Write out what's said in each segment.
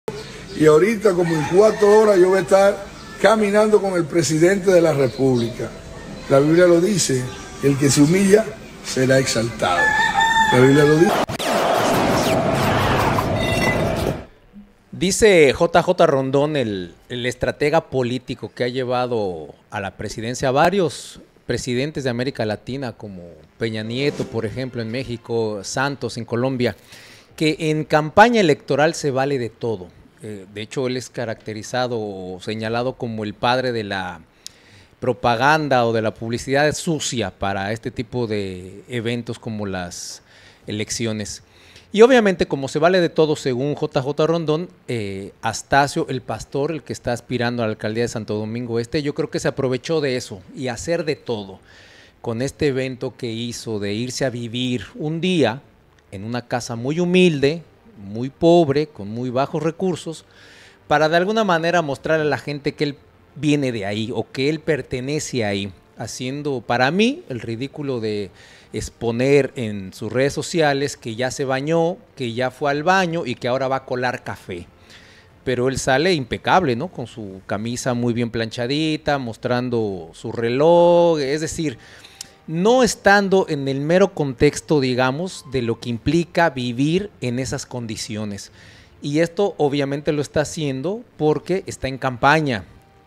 Y ahorita, como en 4 horas, yo voy a estar caminando con el presidente de la República. La Biblia lo dice, el que se humilla será exaltado. La Biblia lo dice. Dice JJ Rondón, el estratega político que ha llevado a la presidencia a varios presidentes de América Latina, como Peña Nieto, por ejemplo, en México, Santos en Colombia, que en campaña electoral se vale de todo. De hecho, él es caracterizado o señalado como el padre de la propaganda o de la publicidad sucia para este tipo de eventos como las elecciones. Y obviamente, como se vale de todo, según JJ Rondón, Astacio, el pastor, el que está aspirando a la alcaldía de Santo Domingo Este, yo creo que se aprovechó de eso y hacer de todo con este evento que hizo de irse a vivir un día en una casa muy humilde, muy pobre, con muy bajos recursos, para de alguna manera mostrarle a la gente que él viene de ahí o que él pertenece ahí, haciendo para mí el ridículo de exponer en sus redes sociales que ya se bañó, que ya fue al baño y que ahora va a colar café. Pero él sale impecable, ¿no? Con su camisa muy bien planchadita, mostrando su reloj, es decir, no estando en el mero contexto, digamos, de lo que implica vivir en esas condiciones. Y esto obviamente lo está haciendo porque está en campaña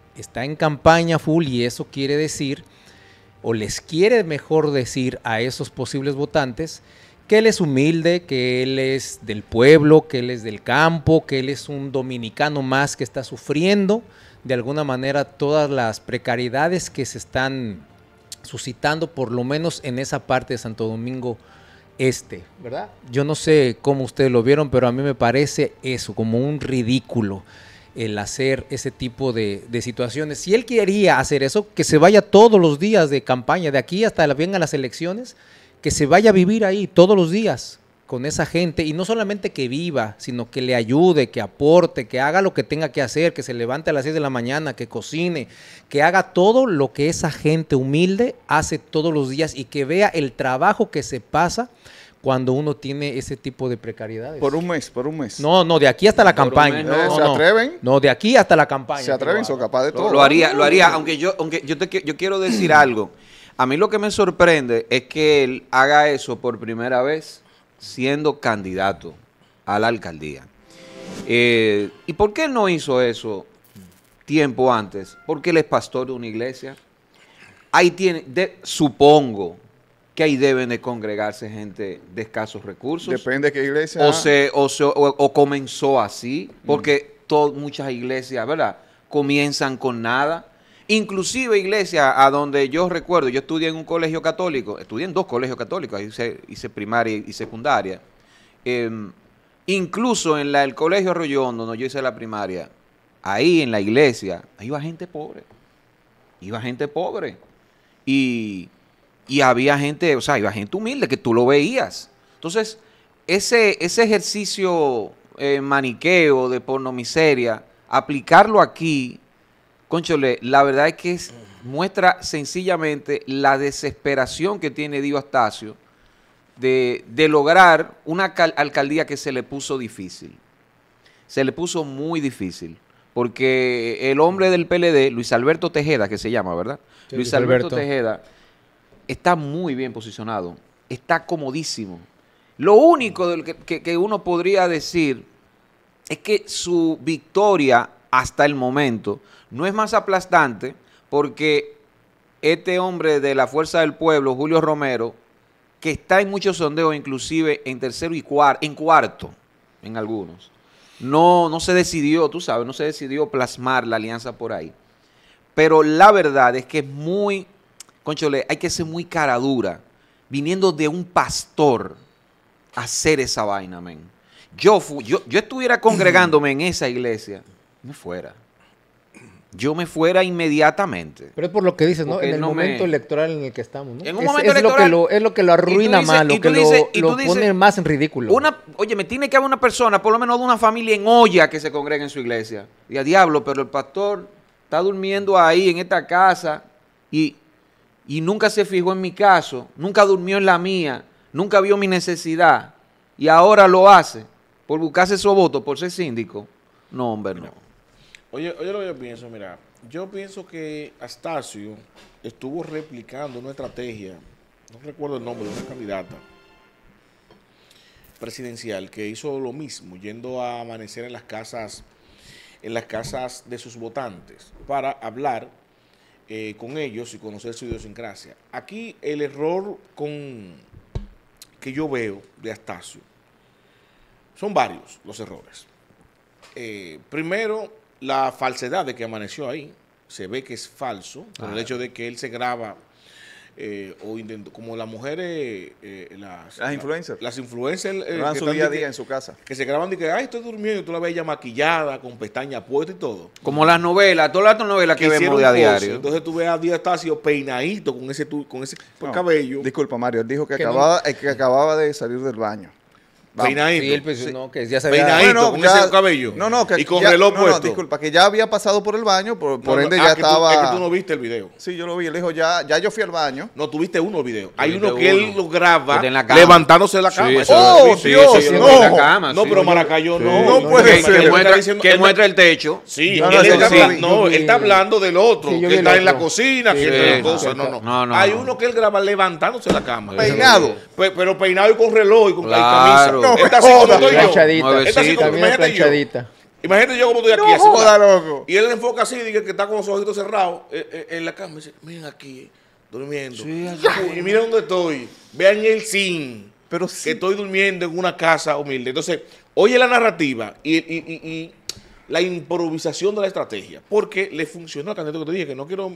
full, y eso quiere decir, o les quiere mejor decir a esos posibles votantes, que él es humilde, que él es del pueblo, que él es del campo, que él es un dominicano más que está sufriendo de alguna manera todas las precariedades que se están suscitando, por lo menos en esa parte de Santo Domingo Este, ¿verdad? Yo no sé cómo ustedes lo vieron, pero a mí me parece eso, como un ridículo el hacer ese tipo de situaciones. Si él quería hacer eso, que se vaya todos los días de campaña, de aquí hasta vengan las elecciones, que se vaya a vivir ahí todos los días con esa gente, y no solamente que viva, sino que le ayude, que aporte, que haga lo que tenga que hacer, que se levante a las 6 de la mañana, que cocine, que haga todo lo que esa gente humilde hace todos los días, y que vea el trabajo que se pasa cuando uno tiene ese tipo de precariedades. Por un mes, por un mes. No, de aquí hasta la campaña. No, ¿se atreven? No, de aquí hasta la campaña. Se atreven, son capaces de todo. Lo haría, aunque yo quiero decir algo. A mí lo que me sorprende es que él haga eso por primera vez siendo candidato a la alcaldía. ¿Y por qué no hizo eso tiempo antes? Porque él es pastor de una iglesia. Ahí tiene, supongo que ahí deben de congregarse gente de escasos recursos. Depende de qué iglesia. O comenzó así, porque muchas iglesias, ¿verdad?, comienzan con nada. Inclusive iglesias a donde yo recuerdo, yo estudié en un colegio católico, estudié en 2 colegios católicos, hice primaria y secundaria. Incluso en el colegio Arroyo Hondo, donde yo hice la primaria, ahí en la iglesia, ahí iba gente pobre. Y había gente, o sea, iba gente humilde que tú lo veías. Entonces, ese ejercicio maniqueo de pornomiseria, aplicarlo aquí, cónchole, la verdad es que muestra sencillamente la desesperación que tiene Dio Astacio de lograr una alcaldía que se le puso difícil. Se le puso muy difícil, porque el hombre del PLD, Luis Alberto Tejeda, que se llama, ¿verdad? Sí, Luis Alberto Tejeda está muy bien posicionado, está comodísimo. Lo único que uno podría decir es que su victoria hasta el momento no es más aplastante, porque este hombre de la Fuerza del Pueblo, Julio Romero, que está en muchos sondeos, inclusive en tercero y cuarto, en algunos, no se decidió, tú sabes, no se decidió plasmar la alianza por ahí. Pero la verdad es que es muy, cónchole, hay que ser muy cara dura, viniendo de un pastor, a hacer esa vaina, men. Yo estuviera congregándome en esa iglesia, yo me fuera inmediatamente. Pero es por lo que dices, ¿no? En el momento electoral en el que estamos, ¿no? En un momento electoral. Es lo que lo arruina más, lo que lo pone más en ridículo. Oye, me tiene que haber una persona, por lo menos de una familia en olla, que se congregue en su iglesia. Y a diablo, pero el pastor está durmiendo ahí en esta casa y nunca se fijó en mi caso, nunca durmió en la mía, nunca vio mi necesidad, y ahora lo hace por buscarse su voto, por ser síndico. No, hombre, no. Oye, lo que yo pienso, mira, yo pienso que Astacio estuvo replicando una estrategia, no recuerdo el nombre de una candidata presidencial que hizo lo mismo, yendo a amanecer en las casas de sus votantes para hablar con ellos y conocer su idiosincrasia. Aquí el error que yo veo de Astacio son varios los errores. Primero, la falsedad de que amaneció ahí. Se ve que es falso por el hecho de que él se graba o intentó, como las mujeres, Las influencers. Las influencers Graban su día a día en su casa. que se graban de que, ay, estoy durmiendo, y tú la ves ya maquillada, con pestañas puestas y todo. Como las novelas, todas las novelas que Hicieron vemos de a cosas, diario. entonces tú ves a Díaz Estacio peinadito con ese No, cabello, Disculpa, Mario. Él dijo que Que acababa de salir del baño. Vamos. peinadito. Sí, él pensó, no, que ya se había... Peinadito. Bueno, con ya- ese cabello. No, que y con ya- reloj no, puesto. disculpa, que ya había pasado por el baño, por No, ende no, ya que tú- estaba... es que tú no viste el video. Sí, yo lo vi. Él dijo, ya yo fui al baño. No, tuviste uno el video. Hay viste uno que él uno. lo graba Que está en la cama. levantándose de la cama. Sí, Eso ¡Oh, lo he visto. Dios! Sí, No. en la cama, No, sí. pero Maracayo no. No puede que- ser. que Que muestra, diciendo- que él muestra el techo. Sí, No, él, no, está, sí, sí. no, él está hablando del otro, Sí, yo que vi está el en la otro. cocina, Sí, haciendo sí, cosas. sí, No, no. no, no, Hay no. uno que él graba levantándose de la cama. Peinado. Pero peinado y con reloj y con Claro. camisa. No, está así como joda. estoy yo. Planchadita. Está así como, Camina imagínate yo. planchadita. Imagínate yo como estoy aquí. No así, joda, ¿verdad? loco. Y él enfoca así, dice que está con los ojitos cerrados en la cama. Y dice, miren aquí, durmiendo. Y miren dónde estoy. Vean el zinc. Pero Que sí. estoy durmiendo en una casa humilde. Entonces, oye la narrativa y la improvisación de la estrategia. Porque le funcionó al candidato que te dije, que no quiero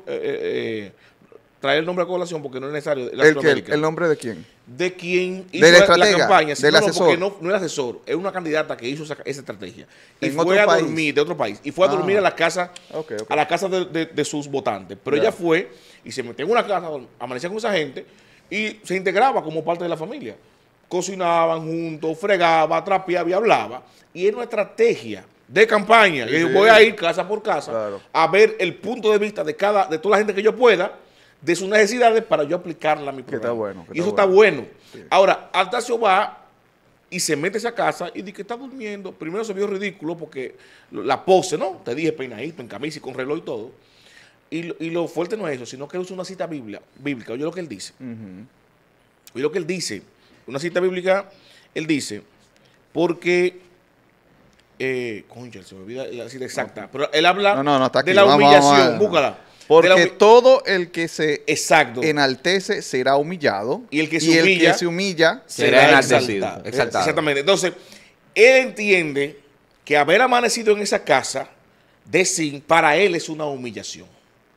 traer el nombre a colación porque no es necesario. ¿El nombre de quién? De quien hizo Del la estratega, campaña. Sí, del no, asesor. porque no el asesor, es una candidata que hizo esa estrategia. Y En fue otro a país. dormir, de otro país, y fue a dormir Ah. a la casa, Ok. a la casa de sus votantes. Pero Ya. ella fue y se metió en una casa, amanecía con esa gente y se integraba como parte de la familia. Cocinaban juntos, fregaba, trapeaba y hablaba. Y era una estrategia de campaña. Sí, Y yo sí. voy a ir casa por casa Claro. a ver el punto de vista de toda la gente que yo pueda, de sus necesidades para yo aplicarla a mi Que está programa. bueno, que Y eso está está bueno. Ahora, Astacio va y se mete a esa casa y dice que está durmiendo. Primero se vio ridículo porque la pose, ¿no? Te dije peinadito, en camisa y con reloj y todo. Y lo fuerte no es eso, sino que él usa una cita bíblica. Oye lo que él dice. Oye lo que él dice. Una cita bíblica, él dice, porque... concha, se me olvida la cita exacta. Pero él habla No, está aquí. de la Vamos, humillación. vamos. Búscala. Porque De la todo el que se Exacto. enaltece será humillado. Y el que se humilla será enaltecido, exaltado. exaltado. Exactamente. Entonces, él entiende que haber amanecido en esa casa de zinc para él es una humillación.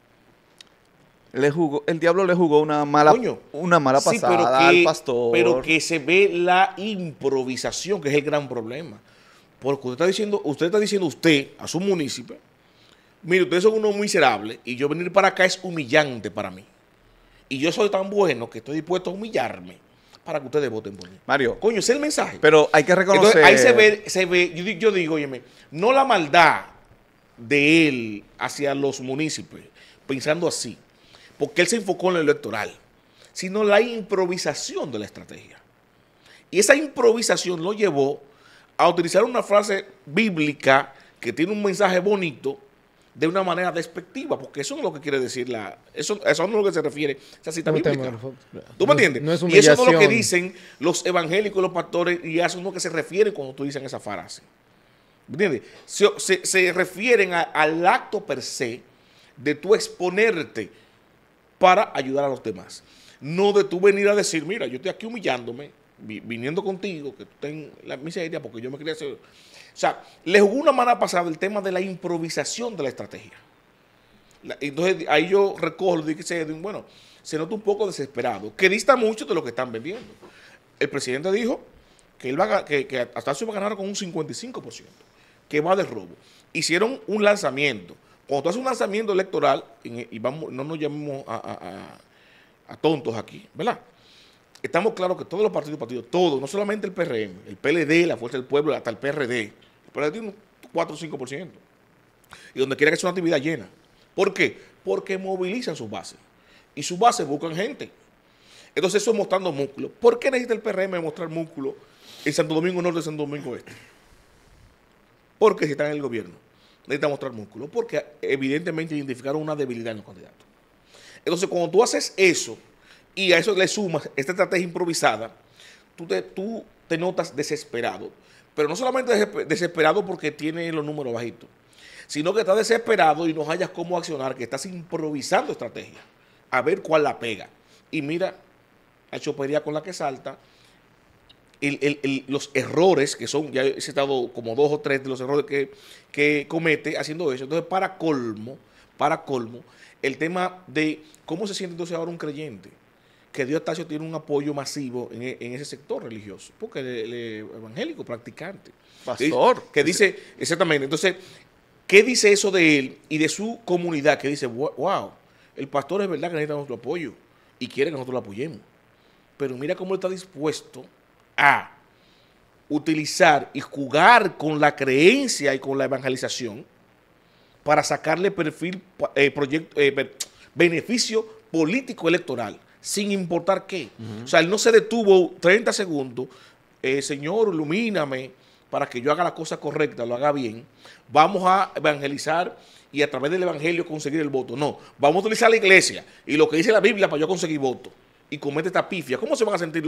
el diablo le jugó una mala Coño. Sí, pasada al pastor. pero que se ve la improvisación, que es el gran problema. Porque usted está diciendo a su municipio, mire, ustedes son unos miserables y yo venir para acá es humillante para mí. Y yo soy tan bueno que estoy dispuesto a humillarme para que ustedes voten por mí. Mario, Coño, ese es el mensaje. pero hay que reconocer... Entonces ahí se ve, yo digo, óyeme, no la maldad de él hacia los municipios, pensando así, porque él se enfocó en lo electoral, sino la improvisación de la estrategia. Y esa improvisación lo llevó a utilizar una frase bíblica que tiene un mensaje bonito de una manera despectiva, porque eso no es lo que quiere decir eso no es lo que se refiere esa cita bíblica. ¿Tú me entiendes? No es Y eso no es lo que humillación. dicen los evangélicos, los pastores, y eso no es lo que se refiere cuando tú dices esa frase. ¿Me entiendes? Se refieren al acto per se de tú exponerte para ayudar a los demás. No de tú venir a decir, mira, yo estoy aquí humillándome, viniendo contigo, que tú ten la miseria porque yo me quería hacer... O sea, le jugó una mala pasada el tema de la improvisación de la estrategia. Entonces, ahí yo recojo lo que dice Edwin, bueno, se nota un poco desesperado, que dista mucho de lo que están vendiendo. El presidente dijo que que Astacio va a ganar con un 55%, que va de robo. Hicieron un lanzamiento. Cuando tú haces un lanzamiento electoral, y no nos llamemos a tontos aquí, ¿verdad? Estamos claros que todos los partidos, todos, no solamente el PRM, el PLD, la Fuerza del Pueblo, hasta el PRD. El PRD tiene un 4 o 5%. Y donde quiera que sea una actividad llena. ¿Por qué? Porque movilizan sus bases. Y sus bases buscan gente. Entonces eso es mostrando músculo. ¿Por qué necesita el PRM mostrar músculo en Santo Domingo Norte y Santo Domingo Este? Porque si están en el gobierno, necesitan mostrar músculo, porque evidentemente identificaron una debilidad en los candidatos. Entonces, cuando tú haces eso, y a eso le sumas esta estrategia improvisada, tú te notas desesperado. Pero no solamente desesperado porque tiene los números bajitos, sino que estás desesperado y no hayas cómo accionar, que estás improvisando estrategia, a ver cuál la pega. Y mira la chopería con la que salta, los errores que son, ya he citado como 2 o 3 de los errores que comete haciendo eso. Entonces, para colmo, el tema de cómo se siente entonces ahora un creyente, que Dios Astacio tiene un apoyo masivo en ese sector religioso, porque el evangélico practicante. Pastor. Que dice, exactamente, entonces, ¿qué dice eso de él y de su comunidad? Que dice, wow, el pastor es verdad que necesita nuestro apoyo y quiere que nosotros lo apoyemos. Pero mira cómo él está dispuesto a utilizar y jugar con la creencia y con la evangelización para sacarle beneficio político electoral, sin importar qué. O sea, él no se detuvo 30 segundos, Señor, ilumíname para que yo haga la cosa correcta, lo haga bien. Vamos a evangelizar y a través del evangelio conseguir el voto. No, vamos a utilizar la iglesia y lo que dice la Biblia para yo conseguir voto. Y comete esta pifia. ¿Cómo se van a sentir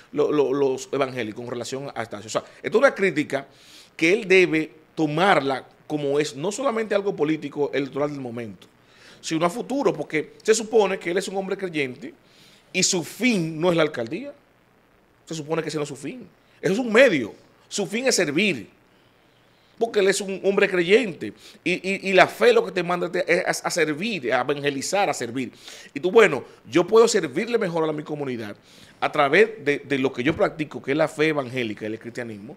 los evangélicos con relación a Astacio? O sea, esto es una crítica que él debe tomarla como es, no solamente algo político electoral del momento, sino a futuro, porque se supone que él es un hombre creyente y su fin no es la alcaldía. Se supone que ese no es su fin. Eso es un medio. Su fin es servir. Porque él es un hombre creyente y la fe lo que te manda es a servir, a evangelizar, a servir. Y tú, bueno, yo puedo servirle mejor a mi comunidad a través de lo que yo practico, que es la fe evangélica, el cristianismo.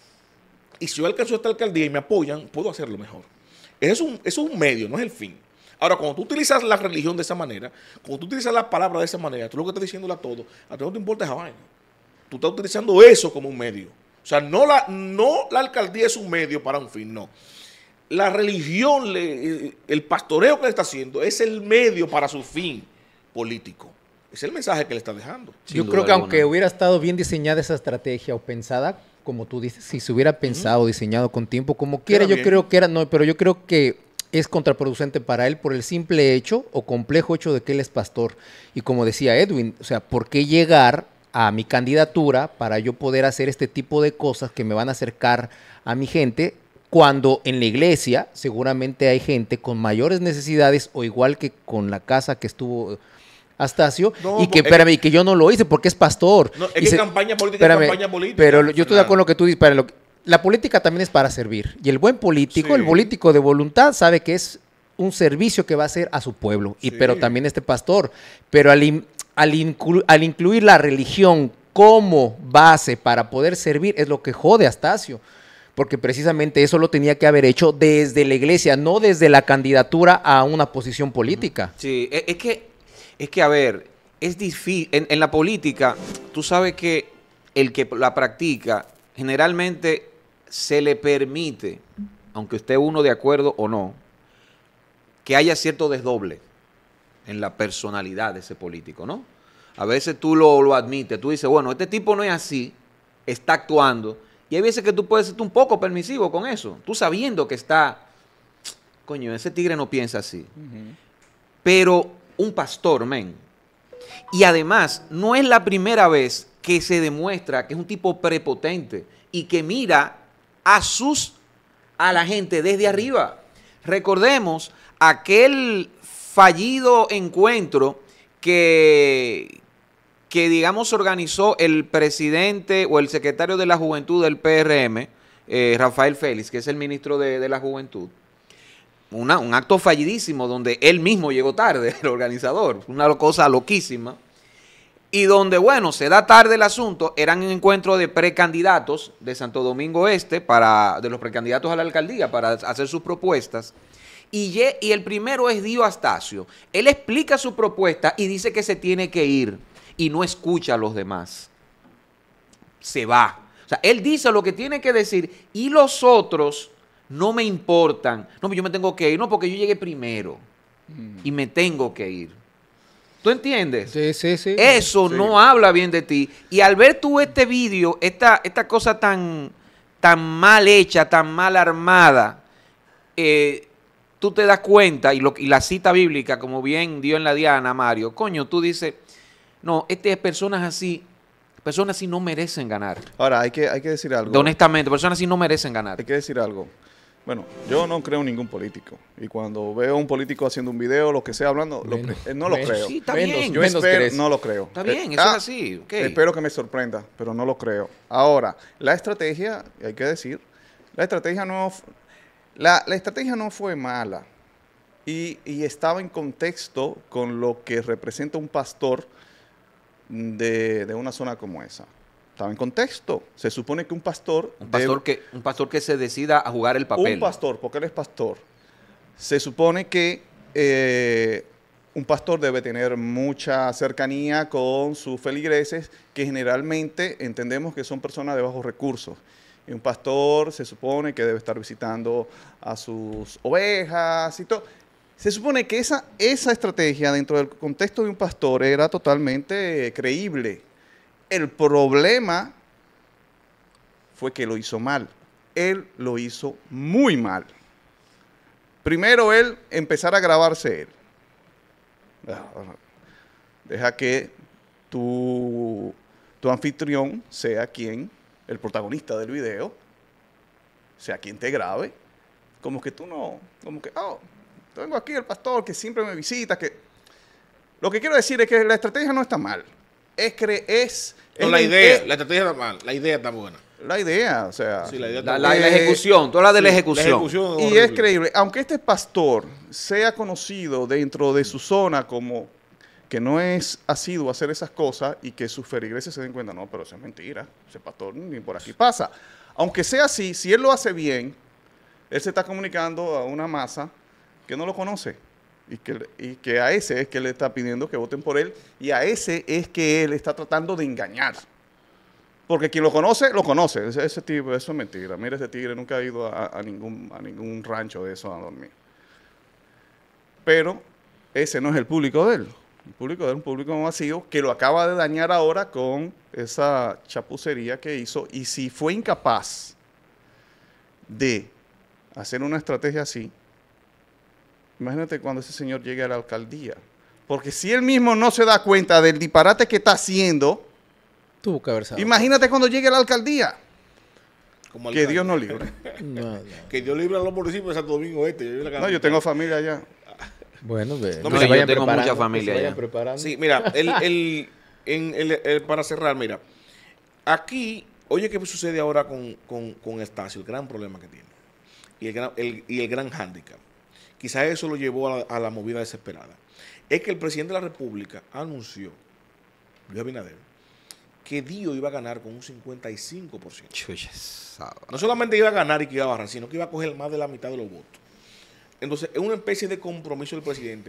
Y si yo alcanzo esta alcaldía y me apoyan, puedo hacerlo mejor. Eso es un medio, no es el fin. Ahora, cuando tú utilizas la religión de esa manera, cuando tú utilizas la palabra de esa manera, tú lo que estás diciéndole a todo, a ti no te importa esa vaina. Tú estás utilizando eso como un medio. O sea, no la alcaldía es un medio para un fin, no. La religión, el pastoreo que le está haciendo es el medio para su fin político. Es el mensaje que le está dejando. Yo creo que aunque hubiera estado bien diseñada esa estrategia o pensada, como tú dices, si se hubiera pensado, diseñado con tiempo, como quiera, yo creo que pero yo creo que es contraproducente para él por el simple hecho o complejo hecho de que él es pastor. Y como decía Edwin, o sea, ¿por qué llegar a mi candidatura para yo poder hacer este tipo de cosas que me van a acercar a mi gente, cuando en la iglesia seguramente hay gente con mayores necesidades o igual que con la casa que estuvo Astacio, y que yo no lo hice porque es pastor. No, es que campaña política es campaña política. Pero yo estoy de acuerdo con lo que tú dices, la política también es para servir. Y el buen político, el político de voluntad, sabe que es un servicio que va a hacer a su pueblo. Pero también este pastor. Pero al incluir la religión como base para poder servir, es lo que jode a Astacio. Porque precisamente eso lo tenía que haber hecho desde la iglesia, no desde la candidatura a una posición política. Sí, es que a ver, es difícil. En la política, tú sabes que el que la practica, generalmente se le permite, aunque esté uno de acuerdo o no, que haya cierto desdoble en la personalidad de ese político, ¿no? A veces tú lo admites, tú dices, bueno, este tipo no es así, está actuando, y hay veces que tú puedes ser un poco permisivo con eso, tú sabiendo que está, coño, ese tigre no piensa así. Pero un pastor, y además no es la primera vez que se demuestra que es un tipo prepotente y que mira a la gente desde arriba. Recordemos aquel fallido encuentro que digamos organizó el presidente o el secretario de la Juventud del PRM, Rafael Félix, que es el ministro de la Juventud. Un acto fallidísimo donde él mismo llegó tarde, el organizador, una cosa loquísima. Y donde, bueno, se da tarde el asunto, eran un encuentro de precandidatos de Santo Domingo Este, de los precandidatos a la alcaldía para hacer sus propuestas. Y el primero es Dio Astacio. Él explica su propuesta y dice que se tiene que ir y no escucha a los demás. Se va. O sea, él dice lo que tiene que decir y los otros no me importan. No, yo me tengo que ir. No, porque yo llegué primero y me tengo que ir. ¿Tú entiendes? Sí. Eso no habla bien de ti. Y al ver tú este vídeo, esta cosa tan tan mal hecha, tan mal armada, tú te das cuenta, y la cita bíblica, como bien dio en la diana, Mario, coño, tú dices, no, personas así no merecen ganar. Ahora, hay que decir algo. Honestamente, personas así no merecen ganar. Hay que decir algo. Bueno, yo no creo en ningún político. Y cuando veo a un político haciendo un video, lo que sea hablando, no lo creo. Sí, está Menos, bien. yo menos crees. No lo creo. Está bien, eso es así. Ok. Espero que me sorprenda, pero no lo creo. Ahora, la estrategia, hay que decir, la estrategia no fue mala. Y estaba en contexto con lo que representa un pastor de una zona como esa. Estaba en contexto. Se supone que un pastor... Un pastor que se decida a jugar el papel. Un pastor, porque él es pastor. Se supone que un pastor debe tener mucha cercanía con sus feligreses, que generalmente entendemos que son personas de bajos recursos. Y un pastor se supone que debe estar visitando a sus ovejas y todo. Se supone que esa estrategia dentro del contexto de un pastor era totalmente creíble. El problema fue que lo hizo mal. Él lo hizo muy mal. Primero él empezar a grabarse él. Deja que tu anfitrión sea el protagonista del video, sea quien te grabe. Como que tengo aquí el pastor que siempre me visita. Lo que quiero decir es que la estrategia no está mal. La estrategia está mal, la idea está buena. La idea, o sea... Sí, la ejecución, toda la de la ejecución. Y es creíble. Aunque este pastor sea conocido dentro de su zona como que no es asiduo a hacer esas cosas y que sus feligreses se den cuenta, no, pero eso es mentira. Ese pastor ni por aquí pasa. Aunque sea así, si él lo hace bien, él se está comunicando a una masa que no lo conoce. Y que a ese es que le está pidiendo que voten por él, y a ese es que él está tratando de engañar. Porque quien lo conoce, lo conoce. Ese tipo, eso es mentira. Mira, ese tigre nunca ha ido a ningún rancho de eso a dormir. Pero ese no es el público de él. El público de él es un público vacío que lo acaba de dañar ahora con esa chapucería que hizo. Y si fue incapaz de hacer una estrategia así, imagínate cuando ese señor llegue a la alcaldía. Porque si él mismo no se da cuenta del disparate que está haciendo, tuvo que haber sabido. Imagínate cuando llegue a la alcaldía. Que Dios nos libre. No. Que Dios libre a los municipios de Santo Domingo Este. Yo tengo familia allá. Bueno, yo tengo mucha familia allá. Sí, mira, para cerrar, mira. Aquí, oye, ¿qué sucede ahora con Estacio? El gran problema que tiene. Y el gran hándicap. Quizás eso lo llevó a la movida desesperada. Es que el presidente de la República anunció, Luis Abinader, que Dio iba a ganar con un 55%. No solamente iba a ganar y que iba a bajar, sino que iba a coger más de la mitad de los votos. Entonces, es una especie de compromiso del presidente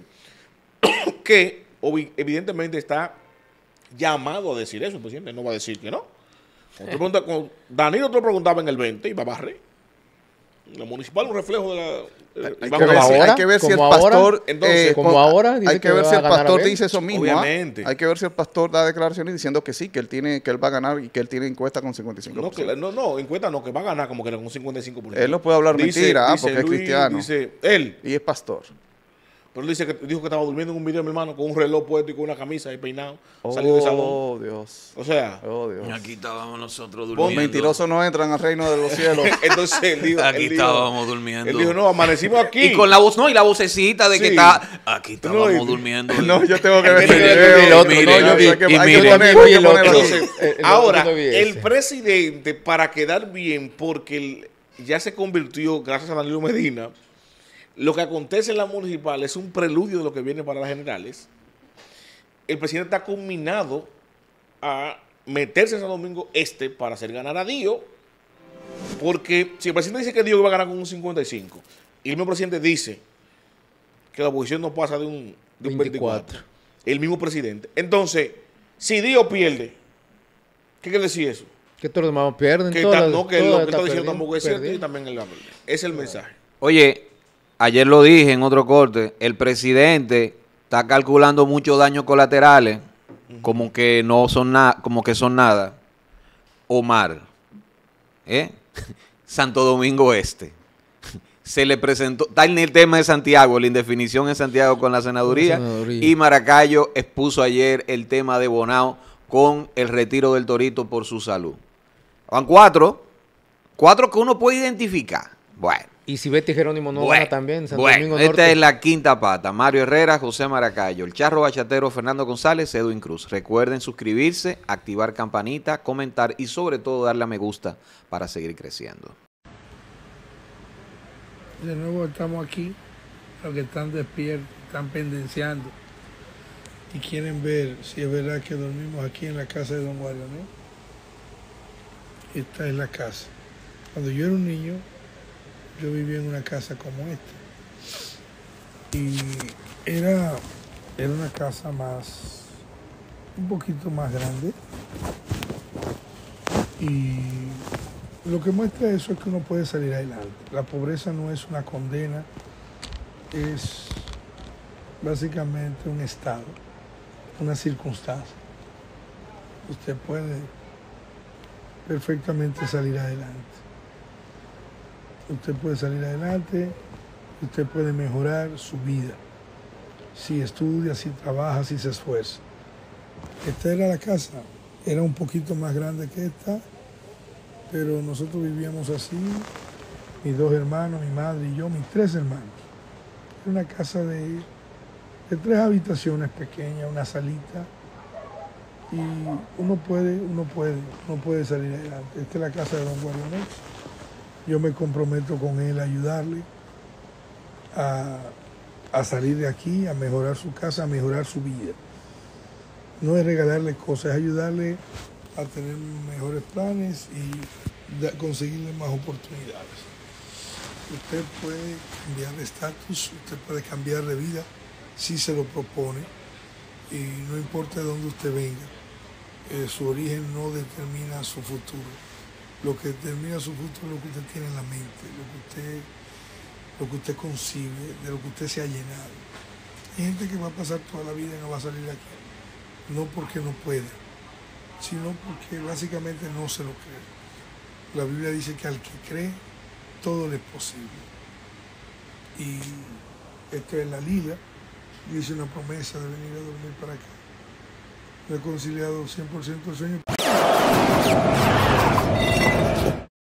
que evidentemente está llamado a decir eso. El presidente no va a decir que no. Cuando Danilo te lo preguntaba en el 20 y va a barrer. La municipal es un reflejo de la... hay que ver si el pastor... Hay que ver si el pastor dice eso mismo. Obviamente. Hay que ver si el pastor da declaraciones diciendo que sí, que él va a ganar y que él tiene encuesta con 55%. No, encuesta no, que va a ganar como que con 55%. Él no puede hablar mentira porque es cristiano. Dice él. Y es pastor. Pero él dijo que estaba durmiendo en un video, mi hermano, con un reloj puesto y con una camisa y peinado. Salió del salón. Oh, Dios. O sea. Oh, Dios. Aquí estábamos nosotros durmiendo. Los mentirosos no entran al reino de los cielos. Entonces él dijo. Aquí estábamos durmiendo. Él dijo, no, amanecimos aquí. Y con la voz, y la vocecita de que está. Aquí estábamos durmiendo. No, yo tengo que ver el video. Ahora, el presidente, para quedar bien, porque ya se convirtió, gracias a Danilo Medina, lo que acontece en la municipal es un preludio de lo que viene para las generales. El presidente está combinado a meterse en Santo Domingo Este para hacer ganar a Dio, porque si el presidente dice que Dio va a ganar con un 55 y el mismo presidente dice que la oposición no pasa de un 24, el mismo presidente, entonces si Dio pierde, ¿qué quiere decir eso? Que todos los demás pierden. Que lo que está diciendo tampoco es cierto y también él va a perder. Ese es el mensaje. Oye, ayer lo dije en otro corte, el presidente está calculando muchos daños colaterales, como que no son nada, como que son nada. Omar, Santo Domingo Este. Se le presentó, está en el tema de Santiago, la indefinición en Santiago con la senaduría, y Maracayo expuso ayer el tema de Bonao con el retiro del Torito por su salud. Van cuatro que uno puede identificar. Bueno. Y si Betty Jerónimo no gana también, Santo Domingo Norte. Esta es la quinta pata. Mario Herrera, José Maracayo, el Charro Bachatero, Fernando González, Edwin Cruz. Recuerden suscribirse, activar campanita, comentar y sobre todo darle a me gusta para seguir creciendo. De nuevo estamos aquí, los que están despiertos, están pendenciando y quieren ver si es verdad que dormimos aquí en la casa de Don Guarionés. Esta es la casa. Cuando yo era un niño, yo vivía en una casa como esta. Y era una casa un poquito más grande. Y lo que muestra eso es que uno puede salir adelante. La pobreza no es una condena, es básicamente un estado, una circunstancia. Usted puede perfectamente salir adelante. Usted puede salir adelante, usted puede mejorar su vida. Si estudia, si trabaja, si se esfuerza. Esta era la casa, era un poquito más grande que esta, pero nosotros vivíamos así, mis dos hermanos, mi madre y yo, mis tres hermanos. Era una casa de 3 habitaciones pequeñas, una salita, y uno puede salir adelante. Esta es la casa de Don Guarionés. Yo me comprometo con él a ayudarle a salir de aquí, a mejorar su casa, a mejorar su vida. No es regalarle cosas, es ayudarle a tener mejores planes y conseguirle más oportunidades. Usted puede cambiar de estatus, usted puede cambiar de vida si se lo propone, y no importa de dónde usted venga, su origen no determina su futuro. Lo que determina su futuro es lo que usted tiene en la mente, lo que usted concibe, de lo que usted se ha llenado. Hay gente que va a pasar toda la vida y no va a salir de aquí, no porque no pueda, sino porque básicamente no se lo cree. La Biblia dice que al que cree, todo le es posible. Y esto es la Lila, dice una promesa de venir a dormir para acá. Reconciliado 100% el sueño.